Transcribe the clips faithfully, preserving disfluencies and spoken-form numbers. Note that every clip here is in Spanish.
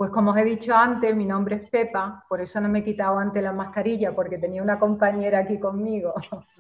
Pues como os he dicho antes, mi nombre es Pepa, por eso no me he quitado antes la mascarilla, porque tenía una compañera aquí conmigo.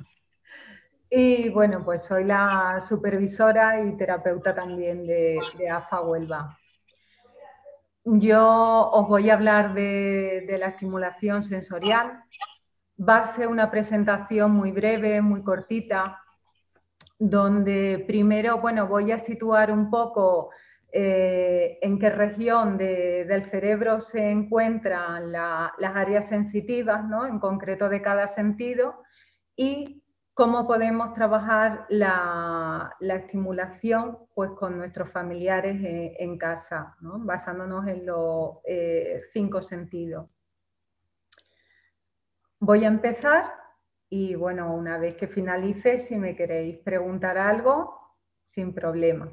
Y bueno, pues soy la supervisora y terapeuta también de, de A F A Huelva. Yo os voy a hablar de, de la estimulación sensorial. Va a ser una presentación muy breve, muy cortita, donde primero, bueno, voy a situar un poco eh, en qué región de, del cerebro se encuentran la, las áreas sensitivas, ¿no? En concreto de cada sentido, y cómo podemos trabajar la, la estimulación pues, con nuestros familiares en, en casa, ¿no? Basándonos en los eh, cinco sentidos. Voy a empezar y bueno, una vez que finalice, si me queréis preguntar algo, sin problema.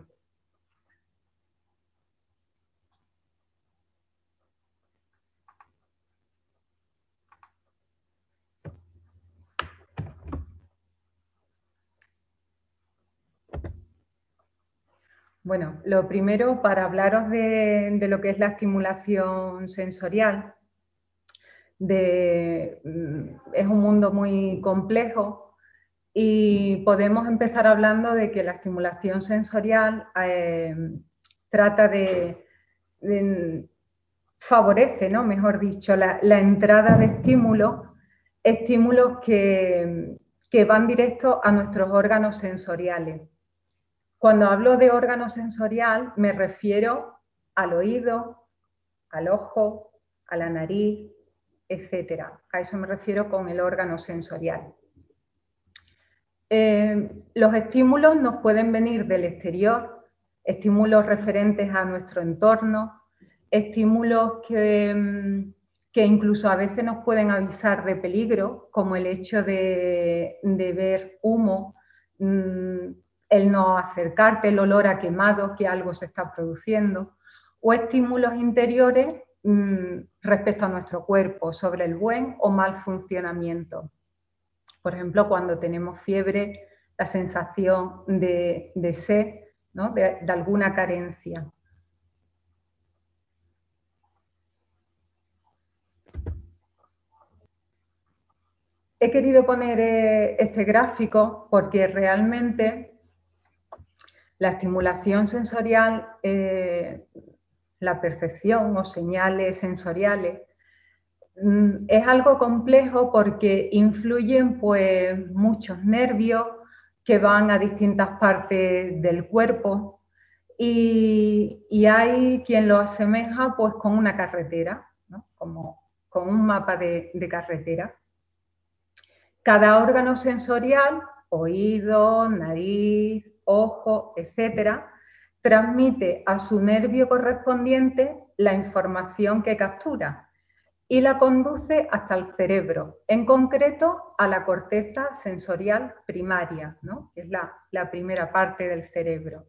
Bueno, lo primero, para hablaros de, de lo que es la estimulación sensorial, de, es un mundo muy complejo y podemos empezar hablando de que la estimulación sensorial eh, trata de, de favorece, ¿no? Mejor dicho, la, la entrada de estímulos, estímulos que, que van directos a nuestros órganos sensoriales. Cuando hablo de órgano sensorial me refiero al oído, al ojo, a la nariz, etcétera. A eso me refiero con el órgano sensorial. Eh, los estímulos nos pueden venir del exterior, estímulos referentes a nuestro entorno, estímulos que, que incluso a veces nos pueden avisar de peligro, como el hecho de, de ver humo, el no acercarte, el olor a quemado, que algo se está produciendo, o estímulos interiores mmm, respecto a nuestro cuerpo, sobre el buen o mal funcionamiento. Por ejemplo, cuando tenemos fiebre, la sensación de, de sed, ¿no? de, de alguna carencia. He querido poner este gráfico porque realmente la estimulación sensorial, eh, la percepción o señales sensoriales, es algo complejo porque influyen pues, muchos nervios que van a distintas partes del cuerpo y, y hay quien lo asemeja pues, con una carretera, ¿no? Como con un mapa de, de carretera. Cada órgano sensorial, oído, nariz, ojo, etcétera, transmite a su nervio correspondiente la información que captura y la conduce hasta el cerebro, en concreto a la corteza sensorial primaria, ¿no? Que es la, la primera parte del cerebro.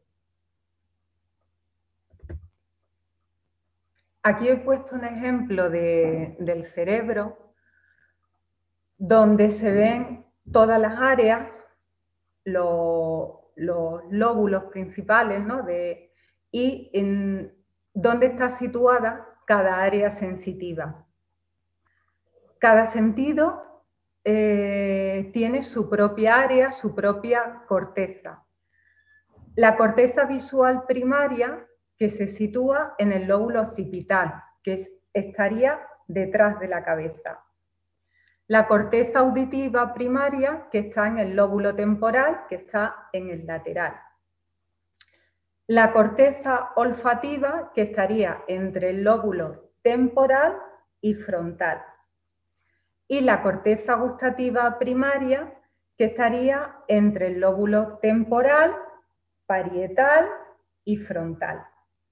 Aquí he puesto un ejemplo de, del cerebro donde se ven todas las áreas, los, los lóbulos principales, ¿no? de, y en dónde está situada cada área sensitiva. Cada sentido eh, tiene su propia área, su propia corteza. La corteza visual primaria que se sitúa en el lóbulo occipital, que es, estaría detrás de la cabeza. La corteza auditiva primaria que está en el lóbulo temporal, que está en el lateral. La corteza olfativa que estaría entre el lóbulo temporal y frontal. Y la corteza gustativa primaria, que estaría entre el lóbulo temporal, parietal y frontal.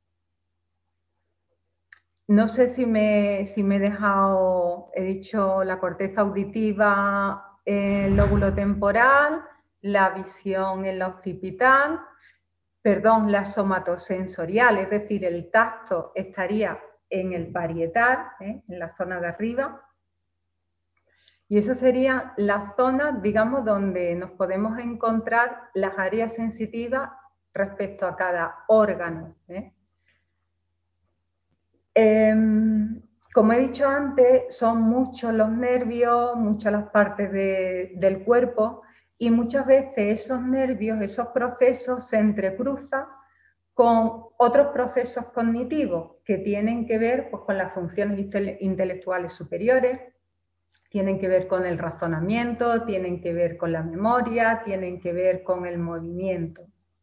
No sé si me, si me he dejado, he dicho la corteza auditiva, el lóbulo temporal, la visión en la occipital, perdón, la somatosensorial, es decir, el tacto estaría en el parietal, ¿eh? en la zona de arriba. Y esa sería la zona, digamos, donde nos podemos encontrar las áreas sensitivas respecto a cada órgano. ¿eh? Eh, como he dicho antes, son muchos los nervios, muchas las partes de, del cuerpo, y muchas veces esos nervios, esos procesos se entrecruzan con otros procesos cognitivos que tienen que ver pues, con las funciones intelectuales superiores, tienen que ver con el razonamiento, tienen que ver con la memoria, tienen que ver con el movimiento.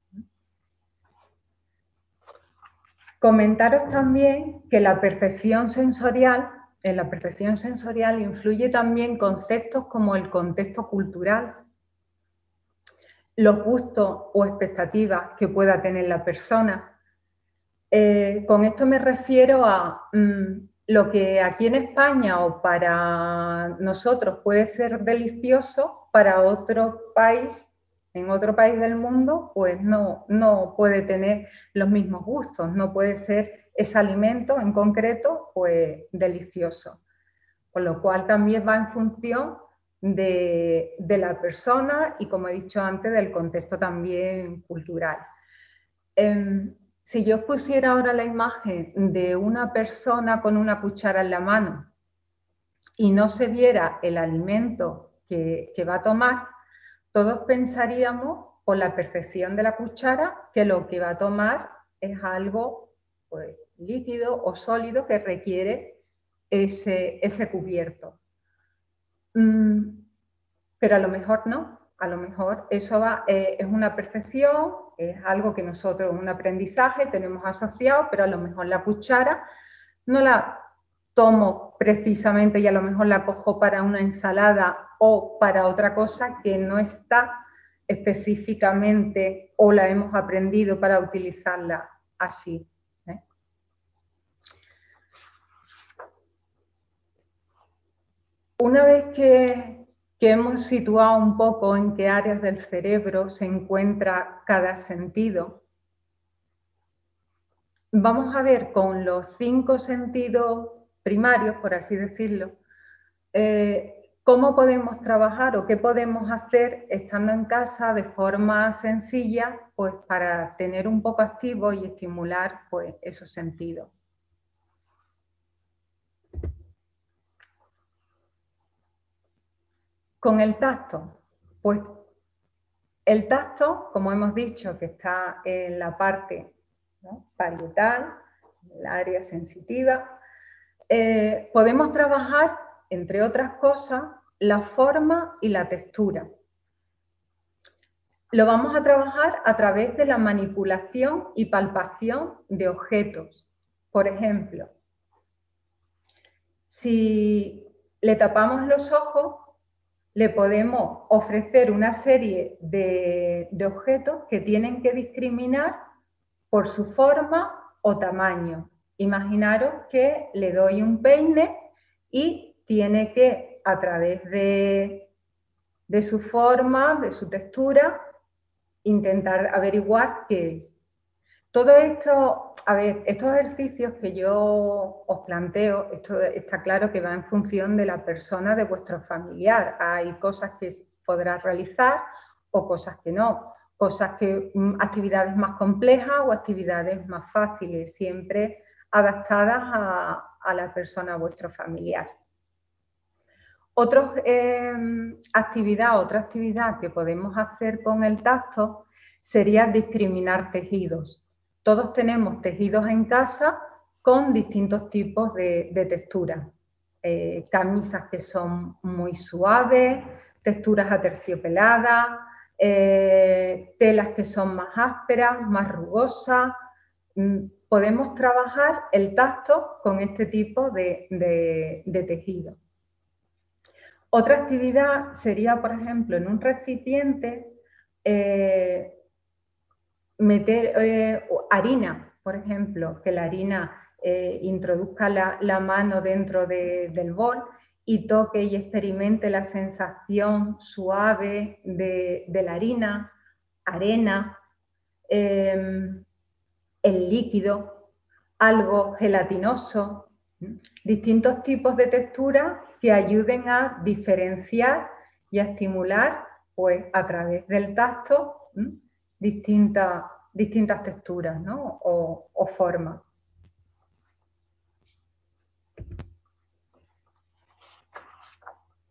Comentaros también que la percepción sensorial, en la percepción sensorial influye también conceptos como el contexto cultural, los gustos o expectativas que pueda tener la persona. Eh, con esto me refiero a mmm, lo que aquí en España o para nosotros puede ser delicioso, para otro país, en otro país del mundo, pues no, no puede tener los mismos gustos, no puede ser ese alimento en concreto, pues delicioso. Con lo cual también va en función de, de la persona y, como he dicho antes, del contexto también cultural. Eh, si yo pusiera ahora la imagen de una persona con una cuchara en la mano y no se viera el alimento que, que va a tomar, todos pensaríamos, por la percepción de la cuchara, que lo que va a tomar es algo pues, líquido o sólido que requiere ese, ese cubierto. Mm, pero a lo mejor no, a lo mejor eso va, eh, es una percepción, es algo que nosotros, un aprendizaje, tenemos asociado, pero a lo mejor la cuchara no la tomo precisamente y a lo mejor la cojo para una ensalada o para otra cosa que no está específicamente o la hemos aprendido para utilizarla así. ¿eh? Una vez que, que hemos situado un poco en qué áreas del cerebro se encuentra cada sentido, vamos a ver con los cinco sentidos primarios, por así decirlo, eh, cómo podemos trabajar o qué podemos hacer estando en casa de forma sencilla, pues para tener un poco activo y estimular pues, esos sentidos. Con el tacto, pues el tacto, como hemos dicho, que está en la parte ¿no? parietal, el área sensitiva, eh, podemos trabajar, entre otras cosas, la forma y la textura. Lo vamos a trabajar a través de la manipulación y palpación de objetos. Por ejemplo, si le tapamos los ojos, le podemos ofrecer una serie de, de objetos que tienen que discriminar por su forma o tamaño. Imaginaros que le doy un peine y tiene que, a través de, de su forma, de su textura, intentar averiguar qué es. Todo esto, a ver, estos ejercicios que yo os planteo, esto está claro que va en función de la persona, de vuestro familiar. Hay cosas que podrás realizar o cosas que no. Cosas que, actividades más complejas o actividades más fáciles, siempre adaptadas a, a la persona, a vuestro familiar. Otra eh, actividad, otra actividad que podemos hacer con el tacto sería discriminar tejidos. Todos tenemos tejidos en casa con distintos tipos de, de textura. Eh, camisas que son muy suaves, texturas aterciopeladas, eh, telas que son más ásperas, más rugosas. Mm, podemos trabajar el tacto con este tipo de, de, de tejido. Otra actividad sería, por ejemplo, en un recipiente, eh, meter eh, harina, por ejemplo, que la harina eh, introduzca la, la mano dentro de, del bol y toque y experimente la sensación suave de, de la harina, arena, eh, el líquido, algo gelatinoso, distintos tipos de texturas que ayuden a diferenciar y a estimular, pues a través del tacto, distintas, distintas texturas, ¿no? o, o formas.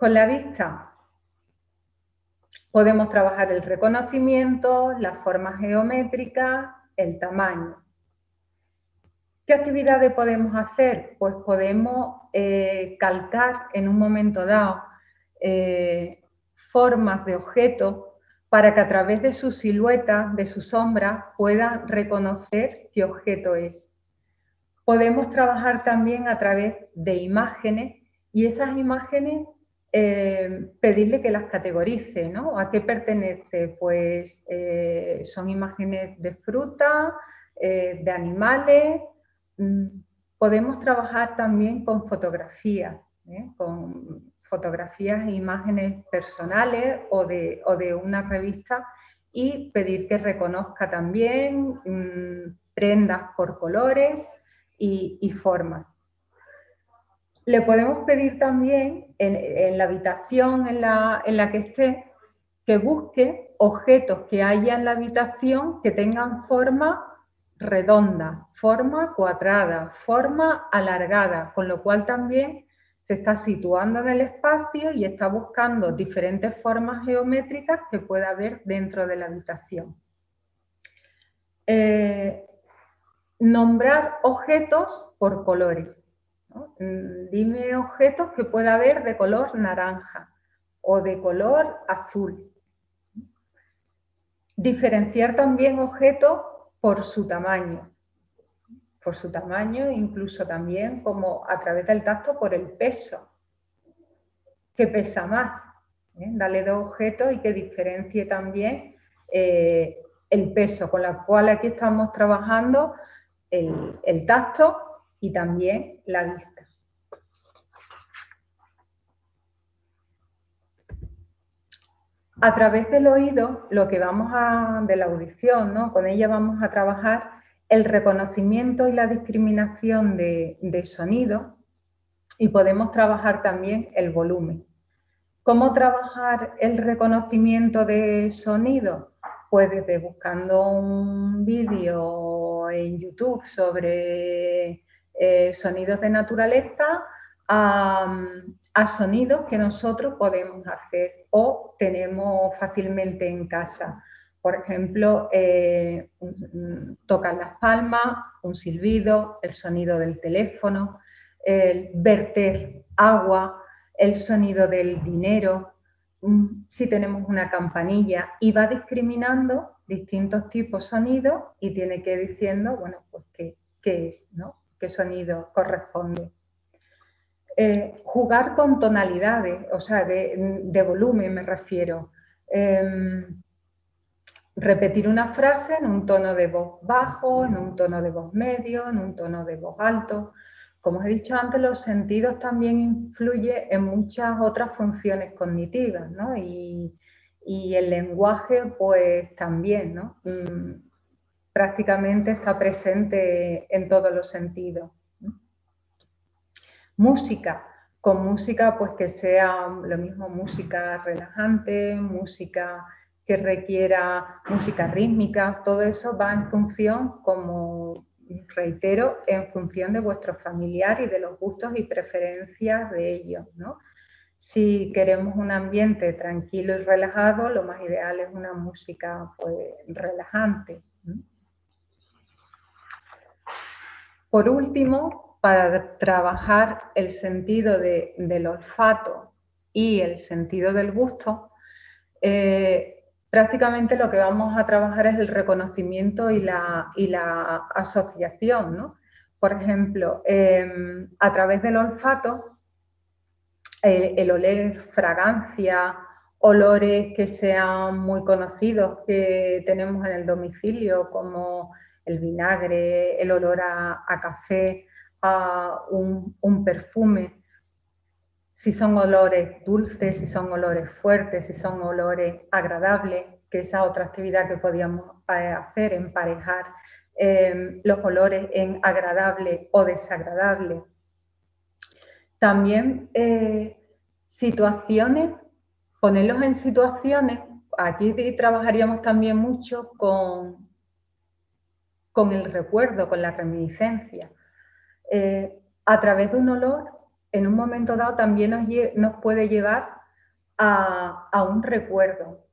Con la vista podemos trabajar el reconocimiento, las formas geométricas, el tamaño. ¿Qué actividades podemos hacer? Pues podemos eh, calcar en un momento dado eh, formas de objetos para que a través de su silueta, de su sombra, puedan reconocer qué objeto es. Podemos trabajar también a través de imágenes y esas imágenes eh, pedirle que las categorice, ¿no? ¿A qué pertenece? Pues eh, son imágenes de fruta, eh, de animales. Podemos trabajar también con fotografías, ¿eh? Con fotografías e imágenes personales o de, o de una revista y pedir que reconozca también mmm, prendas por colores y, y formas. Le podemos pedir también en, en la habitación en la, en la que esté que busque objetos que haya en la habitación que tengan forma redonda, forma cuadrada, forma alargada, con lo cual también se está situando en el espacio y está buscando diferentes formas geométricas que pueda haber dentro de la habitación. Eh, nombrar objetos por colores, ¿no? Dime objetos que pueda haber de color naranja o de color azul. Diferenciar también objetos por su tamaño, por su tamaño, incluso también como a través del tacto por el peso. ¿Qué pesa más? ¿Eh? Dale dos objetos y que diferencie también eh, el peso, con la cual aquí estamos trabajando el, el tacto y también la vista. A través del oído, lo que vamos a, de la audición, ¿no? Con ella vamos a trabajar el reconocimiento y la discriminación de, de sonido y podemos trabajar también el volumen. ¿Cómo trabajar el reconocimiento de sonido? Pues desde buscando un vídeo en YouTube sobre eh, sonidos de naturaleza a, a sonidos que nosotros podemos hacer o tenemos fácilmente en casa. Por ejemplo, eh, tocar las palmas, un silbido, el sonido del teléfono, el verter agua, el sonido del dinero, si tenemos una campanilla, y va discriminando distintos tipos de sonidos y tiene que ir diciendo, bueno, pues qué, qué es, ¿no? ¿Qué sonido corresponde? Eh, jugar con tonalidades, o sea, de, de volumen me refiero. Eh, repetir una frase en un tono de voz bajo, en un tono de voz medio, en un tono de voz alto. Como os he dicho antes, los sentidos también influyen en muchas otras funciones cognitivas, ¿no? Y, y el lenguaje, pues también, ¿no? Mm, prácticamente está presente en todos los sentidos. Música. Con música, pues que sea lo mismo, música relajante, música que requiera música rítmica, todo eso va en función, como reitero, en función de vuestro familiar y de los gustos y preferencias de ellos, ¿no? Si queremos un ambiente tranquilo y relajado, lo más ideal es una música pues relajante. Por último, para trabajar el sentido de, del olfato y el sentido del gusto, eh, prácticamente lo que vamos a trabajar es el reconocimiento y la, y la asociación, ¿no? Por ejemplo, eh, a través del olfato, eh, el oler fragancia, olores que sean muy conocidos que tenemos en el domicilio, como el vinagre, el olor a, a café, a un, un perfume. Si son olores dulces, si son olores fuertes, si son olores agradables, que esa otra actividad que podíamos hacer, emparejar eh, los olores en agradable o desagradable. También eh, situaciones, ponerlos en situaciones, aquí trabajaríamos también mucho con, con el recuerdo, con la reminiscencia. Eh, a través de un olor, en un momento dado también nos, nos puede llevar a, a un recuerdo.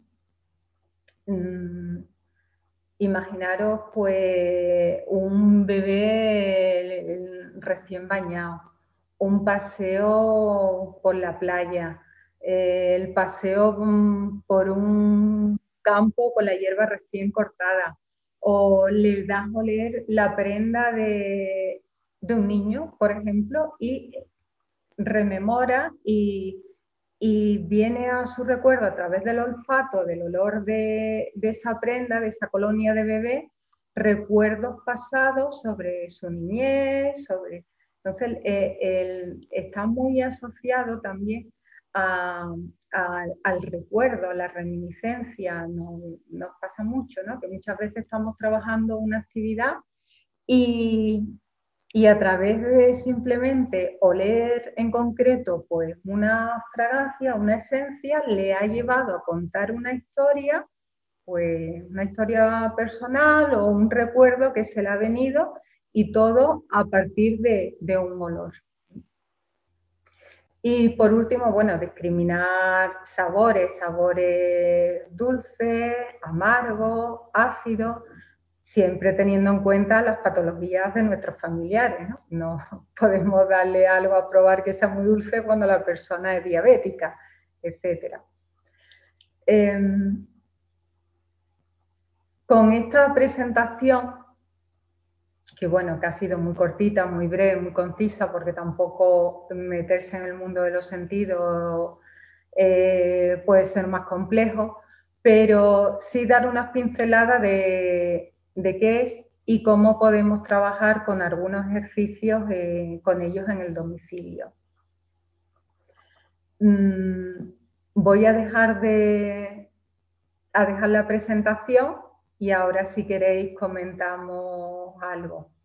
Mm, imaginaros pues un bebé recién bañado, un paseo por la playa, eh, el paseo mm, por un campo con la hierba recién cortada, o le das a oler la prenda de, de un niño, por ejemplo, y rememora y, y viene a su recuerdo a través del olfato, del olor de, de esa prenda, de esa colonia de bebé, recuerdos pasados sobre su niñez, sobre... Entonces, eh, el, está muy asociado también a, a, al recuerdo, a la reminiscencia. Nos, nos pasa mucho, ¿no? Que muchas veces estamos trabajando una actividad y, y a través de simplemente oler en concreto pues una fragancia, una esencia, le ha llevado a contar una historia, pues una historia personal o un recuerdo que se le ha venido, y todo a partir de, de un olor. Y por último, bueno, discriminar sabores, sabores dulces, amargos, ácidos, siempre teniendo en cuenta las patologías de nuestros familiares, ¿no? No podemos darle algo a probar que sea muy dulce cuando la persona es diabética, etcétera. Eh, con esta presentación, que bueno, que ha sido muy cortita, muy breve, muy concisa, porque tampoco meterse en el mundo de los sentidos eh, puede ser más complejo, pero sí dar unas pinceladas de, de qué es y cómo podemos trabajar con algunos ejercicios eh, con ellos en el domicilio. Mm, voy a dejar, de, a dejar la presentación y ahora si queréis comentamos algo.